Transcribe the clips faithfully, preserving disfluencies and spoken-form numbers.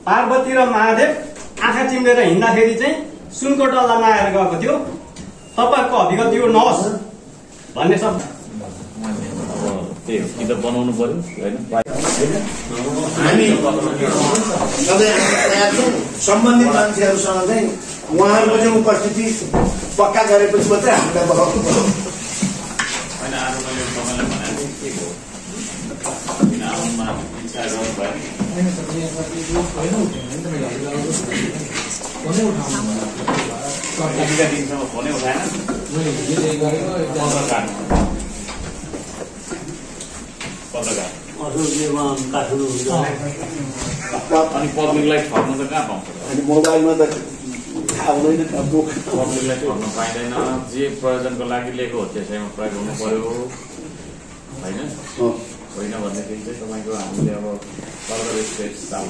पार्वती र महादेव आँखा चिम्लेर हिँड्दाखेरि चाहिँ सुनको डल्ला नआएर गएको थियो। तपाईँहरूको अभिगत यो नहोस् भन्ने शब्द त्यही हो कि त बनाउनु पर्यो होइन। हामी सधैँ तयार छौँ सम्बन्धित मान्छेहरूसँग चाहिँ उहाँहरूको चाहिँ उपस्थिति पक्का गरेपछि मात्रै हामीलाई बनाउनु पर्यो। होइन आज मैले तपाईँलाई भनेको के हो किन आउनुमा इच्छा गर्नु भयो दिनसम्म फोनै उठाएन पत्रकार अनि पब्लिकलाई ठग्नु त कहाँ पाउँछ अनि मोबाइलमा त थाहा हुँदैन पब्लिकलाई ठग्नु पाइँदैन। जे प्रयोजनको लागि लिएको हो त्यसैमा प्रयोग हुनु पर्यो होइन होइन भनेदेखि चाहिँ तपाईँको हामीले अब फर्दर स्टेप्स चालु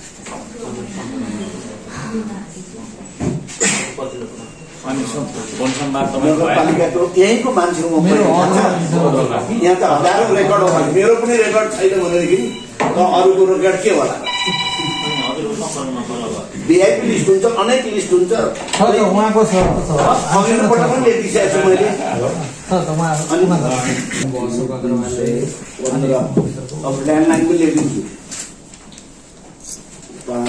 अनि फोन सम्वाद नगरपालिकाको यहीँको मान्छे हो। यहाँ त हजारौँ रेकर्ड हो, मेरो पनि रेकर्ड छैन भनेदेखि अरूको रेकर्ड के होला। भिआइपी लिस्ट हुन्छ, अनेक लिस्ट हुन्छ। उहाँको अघिल्लोपल्ट पनि लेखिसकेको छु मैले। अब ल्यान्डलाइन पनि लेखिदिन्छु पाँच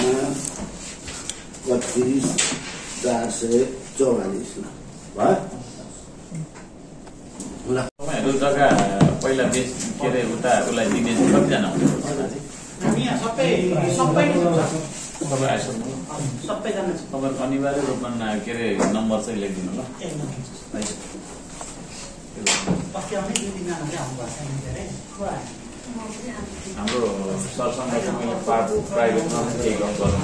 पच्चिस चार सय चौवालिसमा भयो। तपाईँहरू जग्गा पहिला बेच के अरे उता उसलाई दिने चाहिँ कतिजना हुन्छ तपाईँ आइसक्नु तपाईँको अनिवार्य रूपमा के अरे नम्बर चाहिँ लेखिदिनु ल। हाम्रो सरसँग मैले पार्ट प्राइभेटमा केही काम गर्नु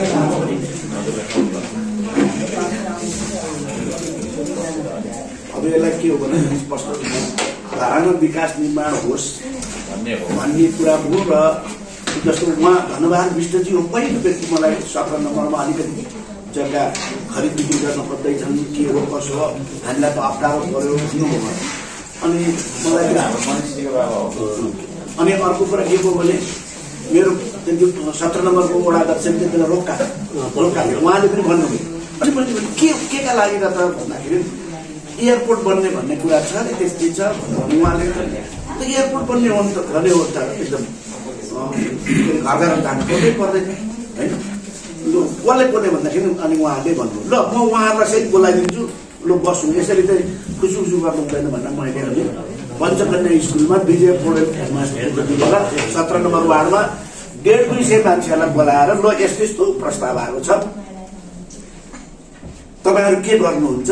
अब यसलाई के हो भने स्पष्ट धारणा विकास निर्माण होस् भन्ने हो भन्ने कुरा हो। र जस्तो उहाँ धन्यवाद विष्टजी हो पहिलो व्यक्ति मलाई सत्र नम्बरमा अलिकति जग्गा खरिद बिक्री गर्न खोज्दैछन् के हो कसो हो हामीलाई त अप्ठ्यारो पऱ्यो दिनुभयो। अनि मलाई अनि अर्को कुरा के हो भने मेरो त्यो सत्र नम्बरको वडा अध्यक्ष त्यसलाई रोक्का रोक्का उहाँले पनि भन्नुभयो। अनि मैले के के का लागि र त भन्दाखेरि एयरपोर्ट बन्ने भन्ने कुरा छ नि त्यस्तै छ भनेर उहाँले त एयरपोर्ट बन्ने हो नि त भने हो त एकदम घर घर जानु पर्दै पर्दैन होइन। लु कसले कसले भन्दाखेरि अनि उहाँले भन्नु ल म उहाँहरूलाई सहित बोलाइदिन्छु लु बस्नु यसरी चाहिँ खुसी खुसी गर्नु हुँदैन भनेर मैले अनि पञ्चकन्या स्कुलमा विजय पौडेल बेला सत्र नम्बर वार्डमा डेढ दुई सय मान्छेहरूलाई बोलाएर ल यस्तो यस्तो प्रस्ताव आएको छ तपाईँहरू के गर्नुहुन्छ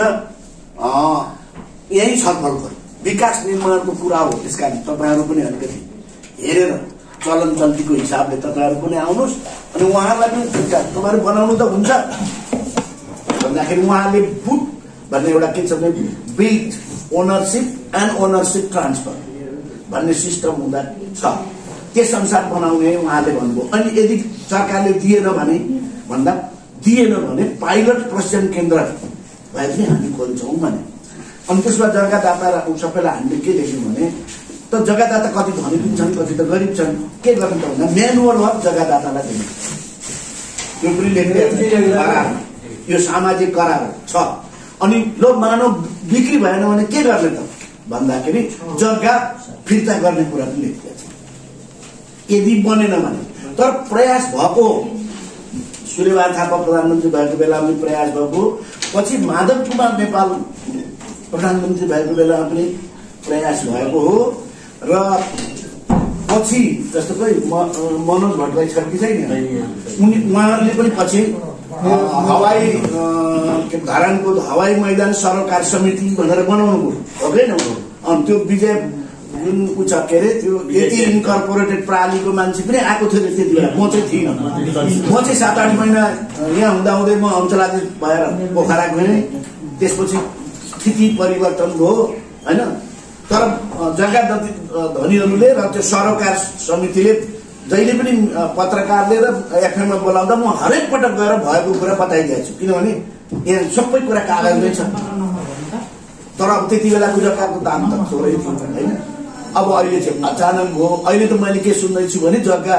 यही छलफल गर्नु विकास निर्माणको कुरा हो। त्यस कारण तपाईँहरू पनि अलिकति हेरेर चलन चल्तीको हिसाबले तपाईँहरू पनि आउनुहोस् अनि उहाँहरूलाई पनि तपाईँहरू बनाउनु त हुन्छ भन्दाखेरि उहाँले बुट भन्ने एउटा के छ भने build ownership and ownership transfer भन्ने सिस्टम हुँदा छ त्यस अनुसार बनाउने उहाँले भन्नुभयो। अनि यदि सरकारले दिएन भने भन्दा दिएन भने पाइलट प्रशिक्षण केन्द्र भए पनि हामी खोल्छौँ भने अनि त्यसमा जग्गादाता सबैलाई हामीले के देख्यौँ भने त जग्गादाता कति धनी पनि छन् कति त गरिब छन् के गर्नु त भन्दा म्यानुअल वर्क जग्गादातालाई दिनु त्यो पनि लेखिदिएको करार यो सामाजिक करार छ। अनि लो मानव बिक्री भएन भने के गर्ने त भन्दाखेरि जग्गा फिर्ता गर्ने कुरा पनि लेखिदिएको छ यदि बनेन भने। तर प्रयास भएको सूर्यबहादुर थापा प्रधानमन्त्री भएको बेला पनि प्रयास भएको पछि माधव कुमार नेपाल प्रधानमन्त्री भएको बेलामा पनि प्रयास भएको हो। र पछि जस्तो कोही मनोज भट्टराई छ कि छैन उनी उहाँहरूले पनि पछि हवाई धरानको हवाई मैदान सरोकार समिति भनेर बनाउनु पर्यो हो कि अनि त्यो विजय जुन ऊ छ के अरे त्यो यति इन्कर्पोरेटेड प्रणालीको मान्छे पनि आएको थियो त्यति बेला म चाहिँ थिइनँ। म चाहिँ सात आठ महिना यहाँ हुँदा हुँदै म अञ्चलाधीश भएर पोखरा गएँ त्यसपछि स्थिति परिवर्तन भयो होइन। तर जग्गा धनीहरूले र त्यो सरोकार समितिले जहिले पनि पत्रकारले र एफएममा बोलाउँदा म हरेक पटक गएर भएको कुरा बताइदिएको छु किनभने यहाँ सबै कुरा कागजमै छ। तर अब त्यति बेलाको जग्गाको दाम त थोरै थियो होइन। अब अहिले चाहिँ अचानक हो अहिले त मैले के सुन्दैछु भने जग्गा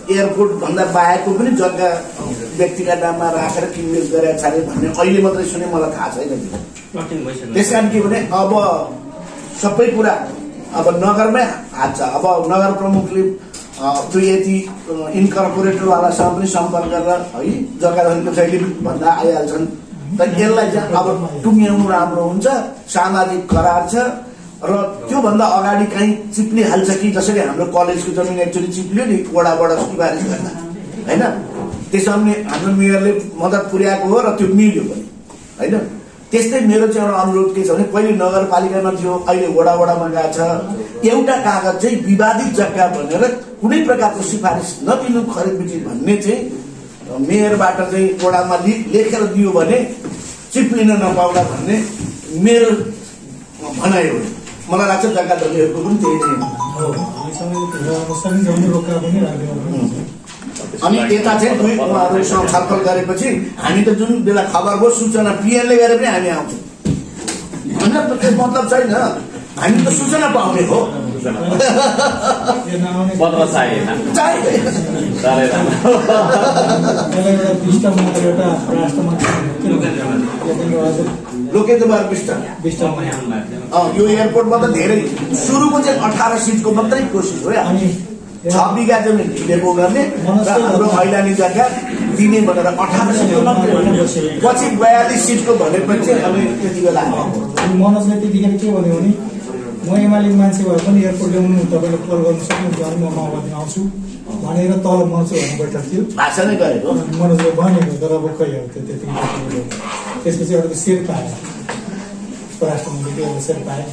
एयरपोर्ट भन्दा बाहेकको पनि जग्गा व्यक्तिका नाममा राखेर किनमेल गरेका छन् भन्ने अहिले मात्रै सुने, मलाई थाहा छैन। त्यस कारण के भने अब सबै कुरा अब नगरमै हात छ। अब नगर प्रमुखले त्यो यति इन्कर्पोरेटरवालासँग पनि सम्पर्क गरेर है जग्गा धनीको जहिले भन्दा आइहाल्छन्। त यसलाई चाहिँ अब टुङ्ग्याउनु राम्रो हुन्छ। सामाजिक करार छ र त्योभन्दा अगाडि कहीँ चिप्ली हाल्छ कि जसरी हाम्रो कलेजको जमिन एक्चुअली चिप्ल्यो नि वडाबाट सिफारिस गर्दा होइन, त्यसमा हाम्रो मेयरले मद्दत पुर्याएको हो र त्यो मिल्यो पनि होइन। त्यस्तै मेरो चाहिँ एउटा अनुरोध के छ भने पहिले नगरपालिकामा थियो, अहिले वडा वडामा गएको छ। एउटा कागज चाहिँ विवादित जग्गा भनेर कुनै प्रकारको सिफारिस नदिनु खरिद बिक्री भन्ने चाहिँ मेयरबाट चाहिँ वडामा लेखेर दियो भने चिप्लिन नपाउला भन्ने मेरो भनाइ हो। मलाई लाग्छ जग्गा दलीहरूको पनि त्यही नै हो। अनि यता चाहिँ दुई उहाँहरूसँग छलफल गरेपछि हामी त जुन बेला खबर भयो सूचना पिएनले गरे पनि हामी आउँछौँ होइन, त्यो मतलब छैन। हामी त सूचना पाउने हो। पत्र चाहिएन लोकेन्द्र बहादुर विष्ट यो एयरपोर्टमा त धेरै सुरुको चाहिँ अठार सिटको मात्रै कोसिस हो। छ बिघा जमिन ढिलेको गर्ने र हाम्रो मैदानी जग्गा दिने भनेर अठार सिटको मात्रै, पछि बयालिस सिटको भनेपछि अनि त्यति बेला मनोजले त्यतिखेर के भन्यो भने म एमाले मान्छे भए पनि एयरपोर्ट ल्याउनु तपाईँले कल गर्नु सक्नुहुन्छ भने म माओवादी आउँछु भनेर तल मर्छु भन्ने बैठक थियो। भाषा नै गरेको मनोजले भनेको तर अब खै हो त्यो त्यति। त्यसपछि एउटा शेर्पा आयो, परराष्ट्र मन्त्रीले एउटा शेर्पा आयो,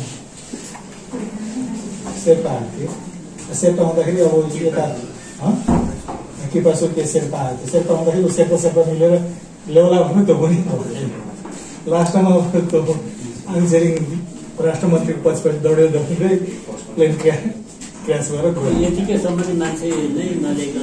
शेर्पा आएको थियो। शेर्पा हुँदाखेरि अब यता कृपा सुर्के शेर्पा आएको थियो। शेर्पा हुँदाखेरि शेर्पा शेर्पा मिलेर ल्याउला भन्नु त पनि लास्टमा आन्सरिङ परराष्ट्र मन्त्रीको पछिपछि दौडेर दौडिँदै प्लेन क्रास गरेर यतिकैसम्म मान्छे नै नलिएको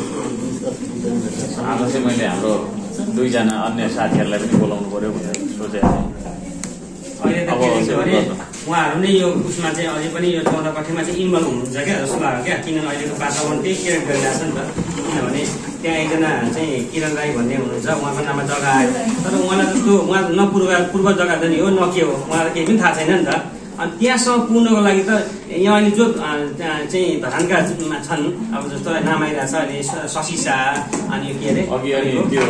आज चाहिँ मैले हाम्रो दुईजना अन्य साथीहरूलाई पनि बोलाउनु पर्यो भनेर सोचेको अहिले त के छ भने उहाँहरू नै यो उसमा चाहिँ अझै पनि यो चौध कठीमा चाहिँ इन्भल्भ हुनुहुन्छ क्या जस्तो लाग्यो क्या। किनभने अहिलेको वातावरण त्यही क्रिएट गरिरहेको छ नि त। किनभने त्यहाँ एकजना चाहिँ किरण राई भन्ने हुनुहुन्छ, उहाँको नाममा जग्गा आयो तर उहाँलाई त त्यो उहाँ न पूर्व पूर्व जग्गा त नि हो न के हो उहाँलाई केही पनि थाहा छैन नि त। अनि त्यहाँसम्म पुग्नको लागि त यहाँ अहिले जो चाहिँ धरानका छन् अब जस्तो नाम आइरहेको छ अहिले शशि शाह अनि के अरे अघि अनि त्यो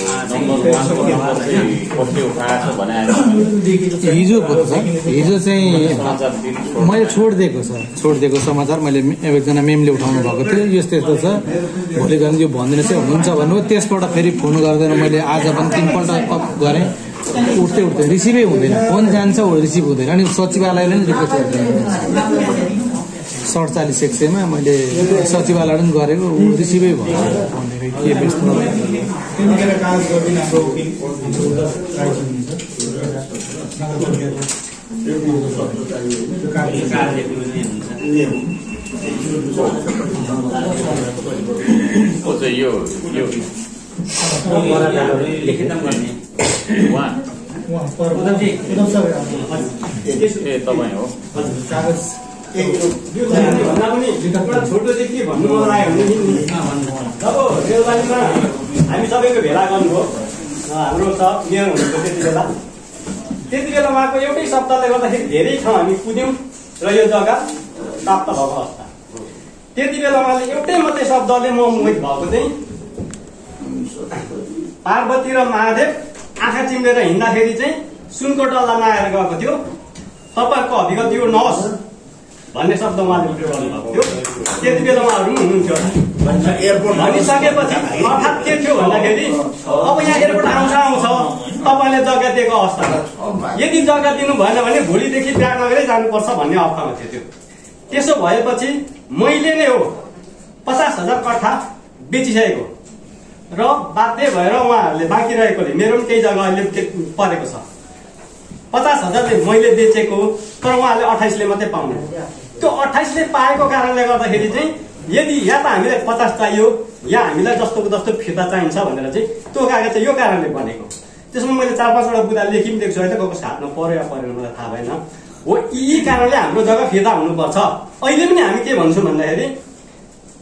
हिजो हिजो चाहिँ मैले छोडिदिएको छ छोडिदिएको समाचार मैले एकजना मेमले उठाउनु भएको थियो यस्तो यस्तो छ भोलि गएर यो भनिदिनुहोस् है हुन्छ भन्नु। त्यसबाट फेरि फोन गर्दैन मैले आज पनि तिनपल्ट गरेँ उठ्दै उठ्दै रिसिभै हुँदैन, फोन जान्छ रिसिभ हुँदैन। अनि सचिवालयले पनि रिक्वेस्ट गर्दैन सडचालिस एक सयमा मैले सचिवालय पनि गरेको रिसिभै भयो भनेर के व्यस्त यो ए तपाईँ हो भन्दा पनि छोटो चाहिँ के भन्नु मन लाग्यो भने जब रेलबारीमा हामी सबैको भेला गर्नुभयो, हाम्रो सब मेयर हुनुको त्यति बेला त्यति बेला उहाँको एउटै शब्दले गर्दाखेरि धेरै ठाउँ हामी पुग्यौँ र यो जग्गा प्राप्त भएको अवस्था। त्यति बेला उहाँले एउटै मात्रै शब्दले म मोहित भएको चाहिँ पार्वती र महादेव आँखा चिम्लेर हिँड्दाखेरि चाहिँ सुनको डल्ला नआएर गएको थियो, तपाईँहरूको अभिगत यो नहोस् भन्ने शब्द उहाँले प्रयोग गर्नुभएको थियो। त्यति बेला उहाँहरू पनि हुनुहुन्थ्यो भनिसकेपछि अर्थात् के थियो भन्दाखेरि अब यहाँ एयरपोर्ट आउँछ आउँछ तपाईँले जग्गा दिएको अवस्था, यदि जग्गा दिनु भएन भने भोलिदेखि बिहा नगरै जानुपर्छ भन्ने अवस्थामा थियो त्यो। त्यसो भएपछि मैले नै हो पचास हजार कट्ठा बेचिसकेको र बाध्य भएर उहाँहरूले बाँकी रहेकोले मेरो पनि केही जग्गा अहिले परेको छ। पचास हजारले मैले बेचेको तर उहाँहरूले अठाइसले मात्रै पाउने। त्यो अठाइसले पाएको कारणले गर्दाखेरि चाहिँ यदि या त हामीलाई पचास चाहियो या हामीलाई जस्तोको जस्तो फिर्ता चाहिन्छ भनेर चाहिँ त्यो कागज चाहिँ यो कारणले बनेको। त्यसमा मैले चार पाँचवटा बुदा लेखि पनि दिएको छु होइन, कसको हातमा पर्यो या परेन मलाई थाहा भएन हो। यी कारणले हाम्रो जग्गा फिर्ता हुनुपर्छ। अहिले पनि हामी के भन्छौँ भन्दाखेरि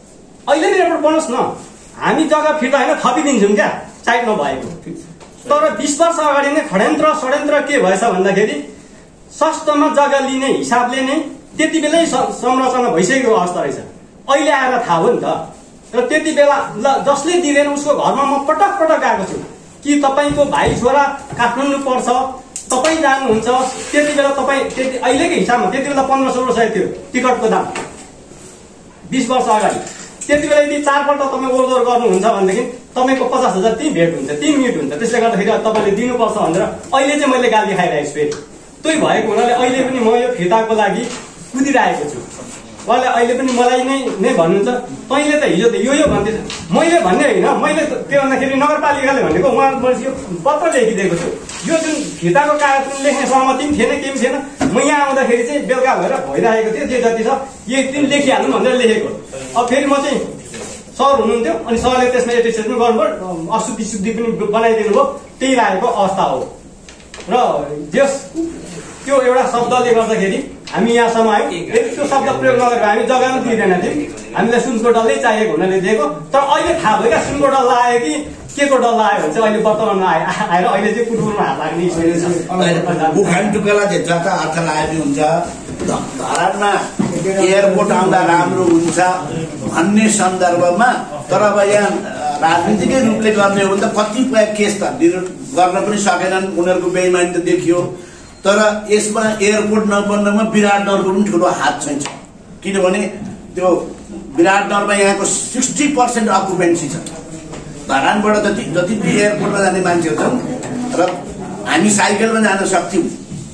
अहिले नै एयरपोर्ट बनोस् न, हामी जग्गा फिर्ता होइन थपिदिन्छौँ क्या साइड नभएको। तर बिस वर्ष अगाडि नै षड्यन्त्र षड्यन्त्र के भएछ भन्दाखेरि सस्तोमा जग्गा लिने हिसाबले नै त्यति बेलै संरचना भइसकेको अवस्था रहेछ। अहिले आएर थाहा हो नि त। र त्यति बेला ल जसले दिँदैन उसको घरमा म पटक पटक गएको छु कि तपाईँको भाइ छोरा काठमाडौँ पर्छ, तपाईँ जानुहुन्छ, त्यति बेला तपाईँ त्यति अहिलेको हिसाबमा त्यति बेला पन्ध्र सोह्र सय थियो टिकटको दाम बिस वर्ष अगाडि। त्यति बेला यदि चारपल्ट तपाईँ ओहोर गर्नुहुन्छ भनेदेखि तपाईँको पचास हजार त्यही भेट हुन्छ, तिन मिनट हुन्छ। त्यसले गर्दाखेरि तपाईँले दिनुपर्छ भनेर अहिले चाहिँ मैले गाली खाइरहेको छु। फेरि त्यही भएको हुनाले अहिले पनि म यो फिर्ताको लागि कुदिरहेको छु। उहाँले अहिले पनि मलाई नै नै भन्नुहुन्छ तैँले त हिजो त यो यो भन्दै मैले भन्ने होइन, मैले के भन्दाखेरि नगरपालिकाले भनेको उहाँ मैले यो पत्र लेखिदिएको छु। यो जुन फिर्ताको कागज लेख्ने सहमति पनि थिएन, केही पनि थिएन। म यहाँ आउँदाखेरि चाहिँ बेलुका भएर भइरहेको थियो, जे जति छ यो दिन लेखिहाल्नु भनेर लेखेको। अब फेरि म चाहिँ सर हुनुहुन्थ्यो अनि सरले त्यसमा एटेस्टेड पनि गर्नुभयो, अशुद्धि शुद्धि पनि बनाइदिनु भयो, त्यही लागेको अवस्था हो। र जस त्यो एउटा शब्दले गर्दाखेरि हामी यहाँसम्म आयौँ। यदि त्यो शब्द प्रयोग नगरेर हामी जग्गा पनि दिँदैन थियौँ, हामीलाई सुनको डल्लै चाहिएको हुनाले दिएको। तर अहिले थाहा भयो क्या सुनको डल्ला आयो कि के को डल्ला आयो भने चाहिँ अहिले वर्तमानमा आयो आएर अहिले चाहिँ कुटुरमा हात लाग्ने उखान टुक्कालाई जता अर्थ लागेको हुन्छ। धरानमा एयरपोर्ट आउँदा राम्रो हुन्छ भन्ने सन्दर्भमा तर अब यहाँ राजनीतिकै रूपले गर्ने हो भने त कतिपय केस त गर्न पनि सकेनन्, उनीहरूको बेइमानी त देखियो। तर यसमा एयरपोर्ट नबन्नमा विराटनगरको पनि ठुलो हात छैन, किनभने त्यो विराटनगरमा यहाँको सिक्सटी पर्सेन्ट अकुपेन्सी छ। धरानबाट जति जति पनि एयरपोर्टमा जाने मान्छेहरू छन् र हामी साइकलमा जान सक्थ्यौँ,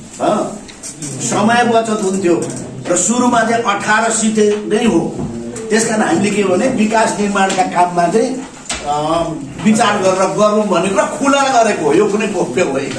समय बचत हुन्थ्यो। र सुरुमा चाहिँ अठार सिटे नै हो। त्यस कारण हामीले के भने विकास निर्माणका काममा चाहिँ विचार गरेर गरौँ भनेको र खुला गरेको हो, यो कुनै गोप्य होइन।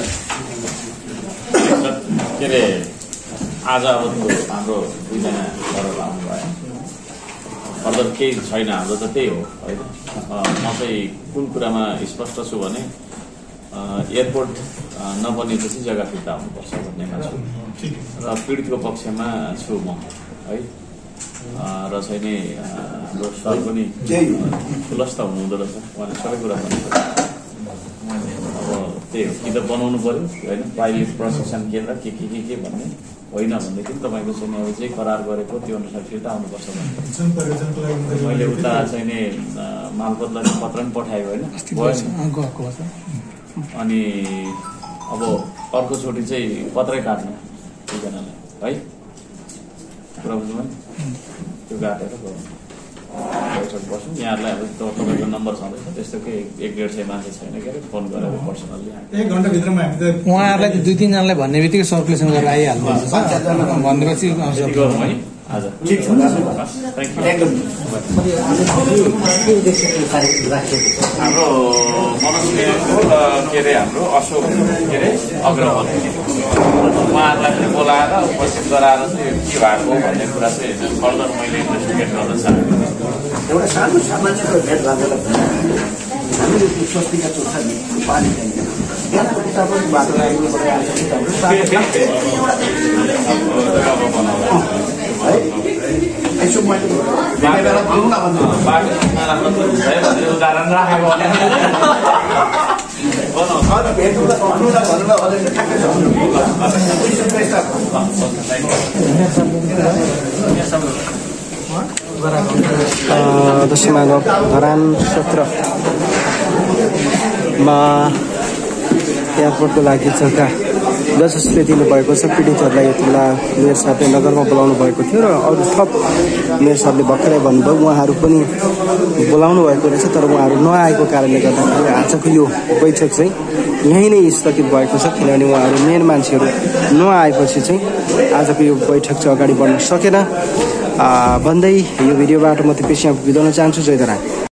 के अरे आज अब हाम्रो दुईजना गरेर आउनुभयो, अझ केही छैन, हाम्रो त त्यही हो होइन। म चाहिँ कुन कुरामा स्पष्ट छु भने एयरपोर्ट नबनेपछि जग्गा फिर्ता हुनुपर्छ भन्नेमा छु र पीडितको पक्षमा छु म है। र चाहिँ नि हाम्रो सर पनि खुलस्त हुनुहुँदो रहेछ, उहाँले सबै कुरा भन्नुहुन्छ। अब त्यही हो, कि त बनाउनु पऱ्यो होइन, पाइलट प्रशिक्षण केन्द्र के के के के भन्ने होइन भनेदेखि तपाईँको चाहिँ अब जे करार गरेको त्यो अनुसार फिर्ता आउनुपर्छ भन्ने। मैले उता चाहिँ नि मालपोतलाई पत्र पनि पठाएको होइन। अनि अब अर्कोचोटि चाहिँ पत्रै काट्नु दुईजनालाई है, कुरा बुझ्नु त्यो काटेर बैठक बस्छौँ। यहाँहरूलाई अब तपाईँको नम्बर छँदैछ, त्यस्तो के एक डेढ सय मान्छे छैन के अरे, फोन गरेर पर्सनल्ली एक घन्टाभित्रमा हामी त उहाँहरूलाई दुई तिनजनालाई भन्ने बित्तिकै सर्कुलेसन गरेर आइहाल्नु भनेपछि गरौँ है आज। ठिक छ, हाम्रो मनोज के अरे हाम्रो अशोक के अरे अग्रवाल उहाँहरूलाई पनि बोलाएर उपस्थित गराएर चाहिँ के भएको भन्ने कुरा चाहिँ फर्दर मैले इन्भेस्टिगेट गर्न चाहन्छु। एउटा सानो सामान्य भेट लागेर हामीले त्यो स्वस्तिका चोखा पानी चाहिन्छ यहाँको किताबहरू बाटो लाग्नुबाट आएको यसो मैले बेला भनौँ न भन्नु उदाहरण राखेको भेट्नु त भन्नु न भन्नु न अझै ठ्याक्कै दशमा धरान सत्रमा एयरपोर्टको लागि जग्गा जसले दिनुभएको छ पीडितहरूलाई यति बेला मेयर साहबले नगरमा बोलाउनु भएको थियो र अरू थप मेयर साहबले भर्खरै भन्नुभयो उहाँहरू पनि बोलाउनु भएको रहेछ, तर उहाँहरू नआएको कारणले गर्दाखेरि आजको यो बैठक चाहिँ यहीँ नै स्थगित भएको छ। किनभने उहाँहरू मेन मान्छेहरू नआएपछि चाहिँ आजको यो बैठक चाहिँ अगाडि बढ्न सकेन भन्दै यो भिडियोबाट म त्यो पेसिया बिताउन चाहन्छु। जय धरान।